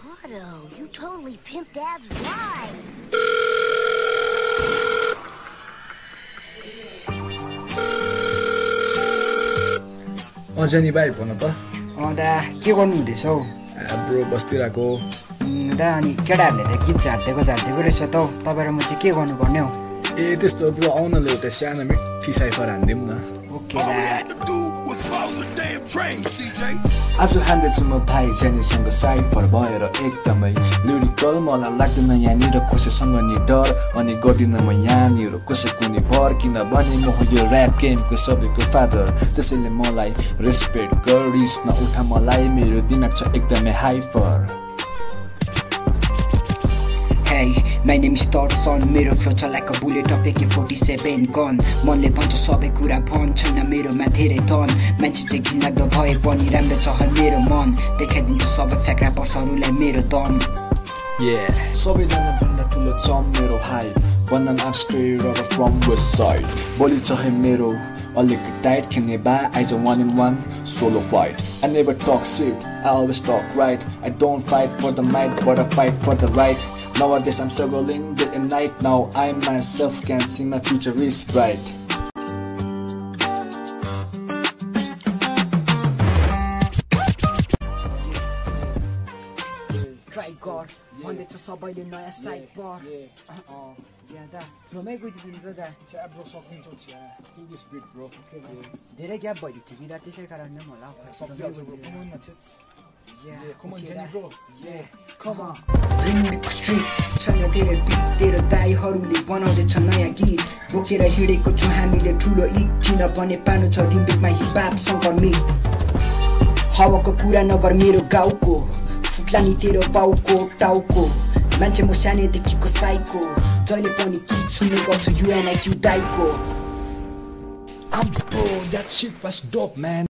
Otto, you totally pimped Dad's ride. Ajni भाइ भन त दा के गर्नु हुँदैछ हौ ब्रो बस्तिरहेको दा अनि केटाहरूले त गीत झार्देको रहेछ त हौ तपाईँ र म चाहिँ के गर्नुपर्ने हौ ए त्यस्तो ब्रो आउन ल एउटा सानो मिठी साइफर हान्दिउँ न ओके दा आज हान्दैछु म भाइ जेनीसँग साइफर भएर एकदमै लिरिकल मलाई लाग्दैन यहाँनिर कसैसँग नि डर अनि गर्दिनँ म यहाँनिर कसैको नि भर किनभने म हो यो ऱ्याप गेमको सबैको फादर त्यसैले मलाई रेस्पेक्ट गर रिस नउठा मलाई मेरो दिमाग छ एकदमै hyper Hey, my name is Thorson, मेरो फ्लो छ like a bullet of AK-47 gun मनले भन्छ सबै कुरा भन्छन् मेरोमा धेरै धन मान्छे चाहिँ घिनलाग्दो भए पनि राम्रो छ मेरो मन देखाइदिन्छु सबै फ्याक्रा पर्सहरूलाई मेरो दम सबैजना भन्दा ठुलो छ मेरो हाइट भन्दा I'm straight out from west side बोली छ है मेरो अलिक टाइट खेल्ने बा I just 1-in-1 solo fight I never talk shit, I always talk right I don't fight for the might but I fight for the right Nowadays I'm struggling day and night now I myself can see my future is bright Try God भन्दैछ सबैले नयाँ side पर दा फ्लोमै गइदिनु त दा bro सकिन्छ to this beat bro धेरै gap भइदियो थियो कि दा त्यसै कारणले होला ड्रिमको स्ट्रिट छैन धेरै बिट तेरो दाइहरूले बनाउँदैछ नयाँ गीत बोकेर हिँडेको छु हामीले ठुलो इट किनभने पानो छ रिम्बिकमा हिपहप सङ्कर्मिक हावाको कुरा नगर मेरो गाउँको फुट्ला नि तेरो बाउको टाउको मान्छे म सानैदेखिको साइको जहिले पनि गीत सुन्ने गर्छु UNIQ दाइको Bro, that shit was dope man